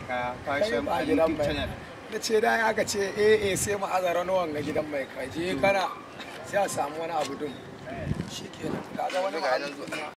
kaya fashion a YouTube channel. Da ce da ya ce sai mu azara nawan ga gidan mai kaje kana sai a samu wani abu dum shikenan kaga wani